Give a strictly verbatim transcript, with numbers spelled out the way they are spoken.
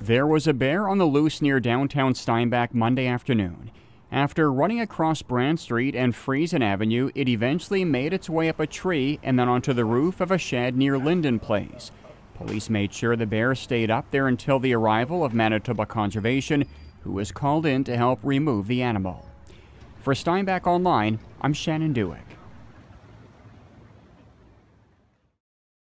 There was a bear on the loose near downtown Steinbach Monday afternoon. After running across Brand Street and Friesen Avenue, it eventually made its way up a tree and then onto the roof of a shed near Linden Place. Police made sure the bear stayed up there until the arrival of Manitoba Conservation, who was called in to help remove the animal. For Steinbach Online, I'm Shannon Dewick.